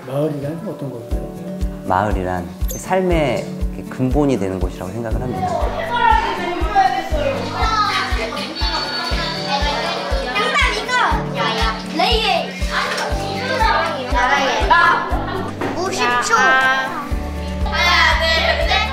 마을이란 어떤 걸까요? 마을이란 삶의 근본이 되는 곳이라고 생각을 합니다. 양담 이거! 야야 레이! 나라의 나! 50초! 하나 둘 셋!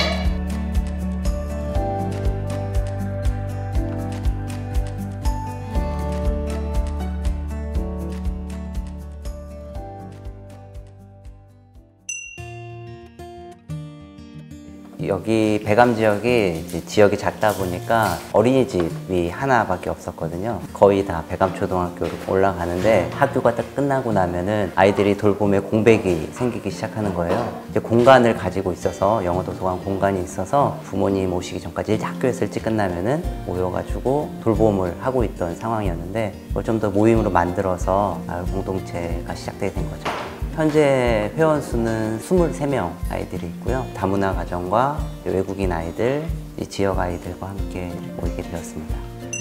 여기 배감 지역이 지역이 작다 보니까 어린이집이 하나밖에 없었거든요. 거의 다 배감초등학교로 올라가는데 학교가 딱 끝나고 나면은 아이들이 돌봄에 공백이 생기기 시작하는 거예요. 이제 공간을 가지고 있어서 영어도서관 공간이 있어서 부모님 오시기 전까지 학교에서 일찍 끝나면은 모여가지고 돌봄을 하고 있던 상황이었는데 그걸 좀 더 모임으로 만들어서 마을 공동체가 시작되게 된 거죠. 현재 회원 수는 23명 아이들이 있고요. 다문화 가정과 외국인 아이들, 이 지역 아이들과 함께 모이게 되었습니다.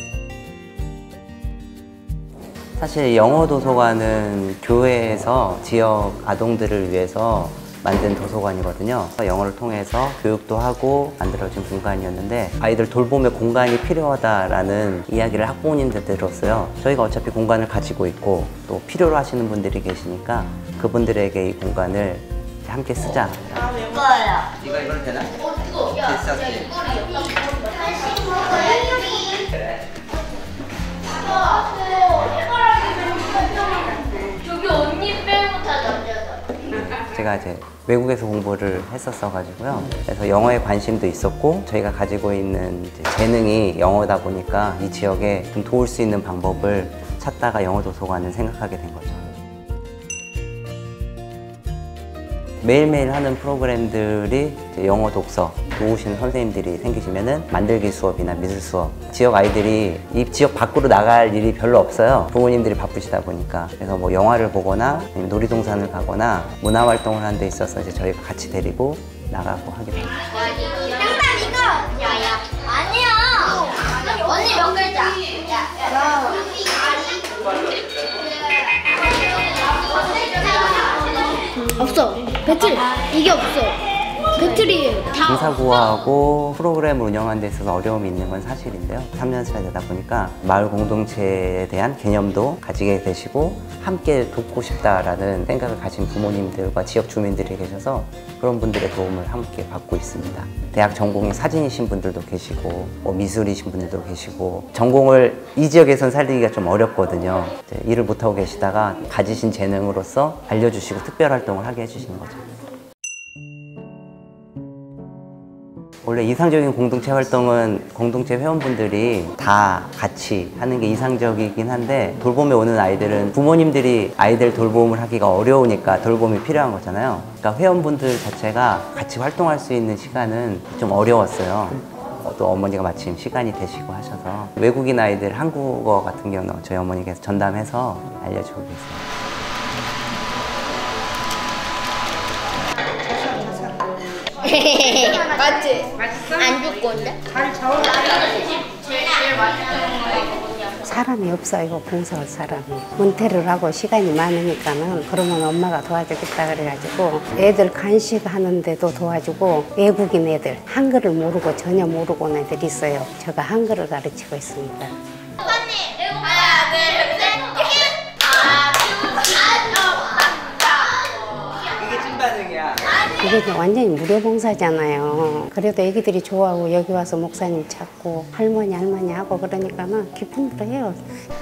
사실 영어 도서관은 교회에서 지역 아동들을 위해서 만든 도서관이거든요. 영어를 통해서 교육도 하고 만들어진 공간이었는데 아이들 돌봄의 공간이 필요하다라는 이야기를 학부모님들 들었어요. 저희가 어차피 공간을 가지고 있고 또 필요로 하시는 분들이 계시니까 그분들에게 이 공간을 함께 쓰자. 이거요. 이걸 되나? 이거. 야, 이거를 그래. 저기 언니 빼고 다 남자다. 제가 이제 외국에서 공부를 했었어가지고요. 그래서 영어에 관심도 있었고 저희가 가지고 있는 이제 재능이 영어다 보니까 이 지역에 좀 도울 수 있는 방법을 찾다가 영어 도서관을 생각하게 된 거죠. 매일매일 하는 프로그램들이 이제 영어 독서 도우시는 선생님들이 생기시면은 만들기 수업이나 미술 수업, 지역 아이들이 이 지역 밖으로 나갈 일이 별로 없어요. 부모님들이 바쁘시다 보니까. 그래서 뭐 영화를 보거나 아니면 놀이동산을 가거나 문화활동을 하는 데 있어서 이제 저희가 같이 데리고 나가고 하게 됩니다. 양담 이거! 야야 아니야! 언니 몇 글자? 야. 없어. 배틀. 이게 없어. 배틀이 공사구화하고 프로그램을 운영하는 데 있어서 어려움이 있는 건 사실인데요. 3년차 되다 보니까 마을 공동체에 대한 개념도 가지게 되시고 함께 돕고 싶다라는 생각을 가진 부모님들과 지역 주민들이 계셔서 그런 분들의 도움을 함께 받고 있습니다. 대학 전공이 사진이신 분들도 계시고 미술이신 분들도 계시고 전공을 이 지역에선 살리기가 좀 어렵거든요. 일을 못하고 계시다가 가지신 재능으로서 알려주시고 특별활동을 하게 해주시는 거죠. 원래 이상적인 공동체 활동은 공동체 회원분들이 다 같이 하는 게 이상적이긴 한데 돌봄에 오는 아이들은 부모님들이 아이들 돌봄을 하기가 어려우니까 돌봄이 필요한 거잖아요. 그러니까 회원분들 자체가 같이 활동할 수 있는 시간은 좀 어려웠어요. 또 어머니가 마침 시간이 되시고 하셔서 외국인 아이들 한국어 같은 경우는 저희 어머니께서 전담해서 알려주고 계세요. 맞지? 맛있어? 안 줄 건데? 잘 저어. 제일 맛있는 거 사람이 없어요, 봉사할 사람이. 은퇴를 하고 시간이 많으니까는 그러면 엄마가 도와주겠다 그래가지고 애들 간식하는데도 도와주고 외국인 애들 한글을 모르고 전혀 모르고 온 애들 있어요. 제가 한글을 가르치고 있습니다. 언니 하나 둘 셋. 이게 찐반응이야. 이게 완전히 무료 봉사잖아요. 그래도 애기들이 좋아하고 여기 와서 목사님 찾고 할머니 하고 그러니까는 기쁨으로 해요.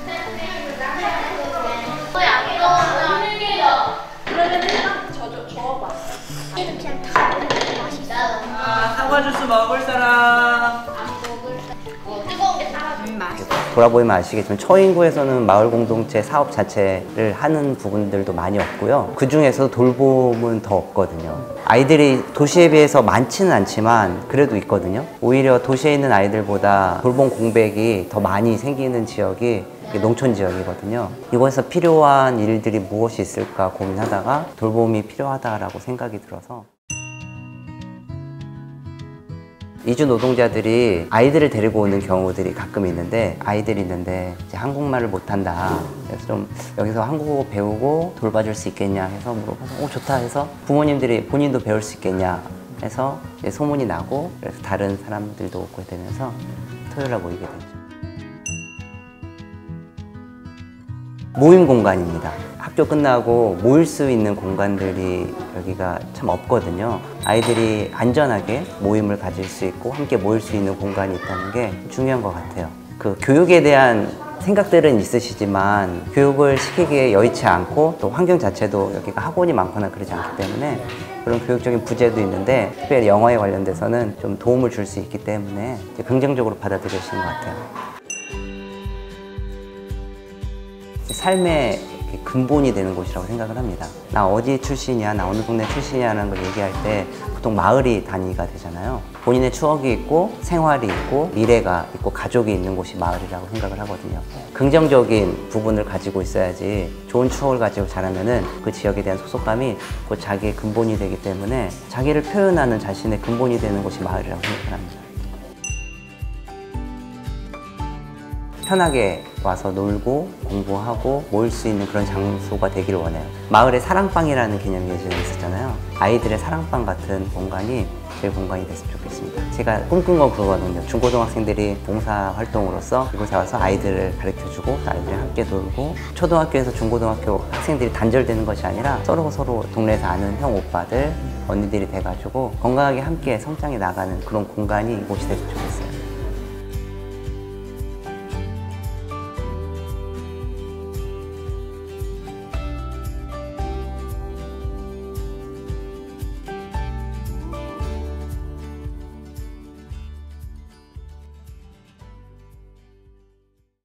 사과 주스 먹을 사람. 뜨거운 게 따라주면 맛있어. 돌아보면 아시겠지만 처인구에서는 마을 공동체 사업 자체를 하는 부분들도 많이 없고요. 그 중에서 돌봄은 더 없거든요. 아이들이 도시에 비해서 많지는 않지만 그래도 있거든요. 오히려 도시에 있는 아이들보다 돌봄 공백이 더 많이 생기는 지역이 농촌 지역이거든요. 이곳에서 필요한 일들이 무엇이 있을까 고민하다가 돌봄이 필요하다라고 생각이 들어서 이주 노동자들이 아이들을 데리고 오는 경우들이 가끔 있는데 아이들이 있는데 이제 한국말을 못한다. 그래서 좀 여기서 한국어 배우고 돌봐줄 수 있겠냐 해서 물어봐서 좋다 해서 부모님들이 본인도 배울 수 있겠냐 해서 이제 소문이 나고 그래서 다른 사람들도 오고 되면서 토요일 날 모이게 되죠. 모임 공간입니다. 학교 끝나고 모일 수 있는 공간들이 여기가 참 없거든요. 아이들이 안전하게 모임을 가질 수 있고 함께 모일 수 있는 공간이 있다는 게 중요한 것 같아요. 그 교육에 대한 생각들은 있으시지만 교육을 시키기에 여의치 않고 또 환경 자체도 여기가 학원이 많거나 그러지 않기 때문에 그런 교육적인 부재도 있는데 특별히 영어에 관련돼서는 좀 도움을 줄 수 있기 때문에 이제 긍정적으로 받아들여지는 것 같아요. 삶의 근본이 되는 곳이라고 생각을 합니다. 나 어디 출신이야, 나 어느 동네 출신이야라는 걸 얘기할 때 보통 마을이 단위가 되잖아요. 본인의 추억이 있고 생활이 있고 미래가 있고 가족이 있는 곳이 마을이라고 생각을 하거든요. 긍정적인 부분을 가지고 있어야지 좋은 추억을 가지고 자라면은 그 지역에 대한 소속감이 곧 자기의 근본이 되기 때문에 자기를 표현하는 자신의 근본이 되는 곳이 마을이라고 생각을 합니다. 편하게 와서 놀고 공부하고 모일 수 있는 그런 장소가 되기를 원해요. 마을에 사랑방이라는 개념이 예전에 있었잖아요. 아이들의 사랑방 같은 공간이 제 공간이 됐으면 좋겠습니다. 제가 꿈꾼 건 그거거든요. 중고등학생들이 봉사활동으로서 이곳에 와서 아이들을 가르쳐주고 아이들이랑 함께 놀고 초등학교에서 중고등학교 학생들이 단절되는 것이 아니라 서로 동네에서 아는 형 오빠들 언니들이 돼가지고 건강하게 함께 성장해 나가는 그런 공간이 이곳이 됐으면 좋겠어요.